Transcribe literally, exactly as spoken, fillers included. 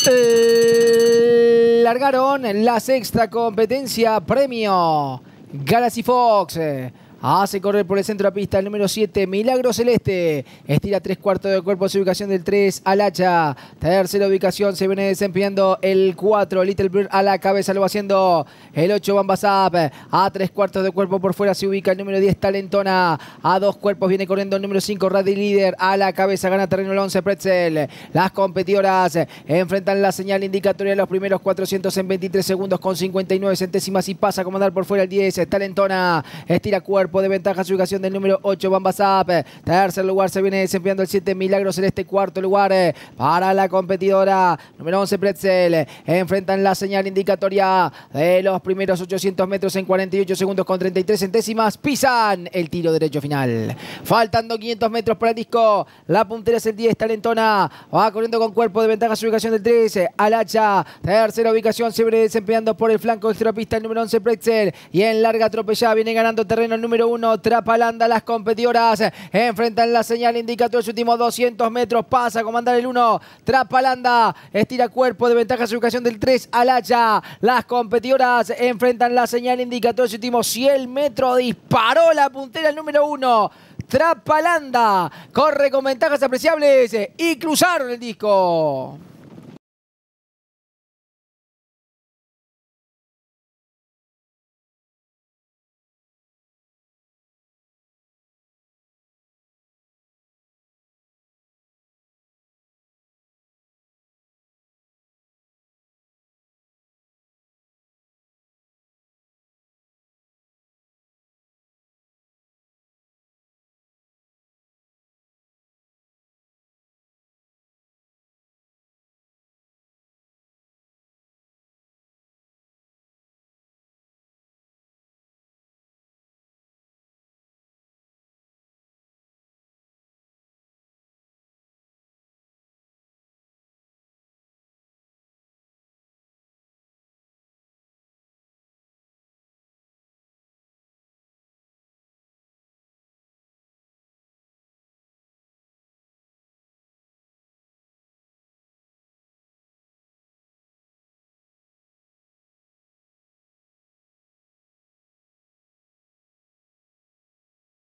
Largaron la sexta competencia, premio Galaxy Fox. Hace correr por el centro de la pista el número siete, Milagro Celeste. Estira tres cuartos de cuerpo, su ubicación del tres, Alacha. Tercera ubicación se viene desempeñando el cuatro, Little Bird a la cabeza, lo va haciendo el ocho, Bambasap. A tres cuartos de cuerpo por fuera se ubica el número diez, Talentona. A dos cuerpos viene corriendo el número cinco, Rally Líder. A la cabeza gana terreno el once, Pretzel. Las competidoras enfrentan la señal indicatoria de los primeros cuatrocientos en veintitrés segundos con cincuenta y nueve centésimas y pasa a comandar por fuera el diez, Talentona. Estira cuerpo de ventaja, su ubicación del número ocho, Bambasap. Tercer lugar se viene desempeñando el siete, Milagro Celeste. Cuarto lugar para la competidora número once, Pretzel. Enfrentan la señal indicatoria de los primeros ochocientos metros en cuarenta y ocho segundos con treinta y tres centésimas. Pisan el tiro derecho final. Faltando quinientos metros para el disco. La puntera es el diez, Talentona. Va corriendo con cuerpo de ventaja, su ubicación del trece, Alacha. Tercera ubicación se viene desempeñando por el flanco extrapista el número once, Pretzel. Y en larga atropellada viene ganando terreno el número uno, Trapalanda. Las competidoras enfrentan la señal indicatoria de los últimos doscientos metros. Pasa a comandar el uno, Trapalanda. Estira cuerpo de ventaja, su ubicación del tres, Alacha. Las competidoras enfrentan la señal indicatoria de los últimos cien metros. Disparó la puntera el número uno, Trapalanda. Corre con ventajas apreciables y cruzaron el disco.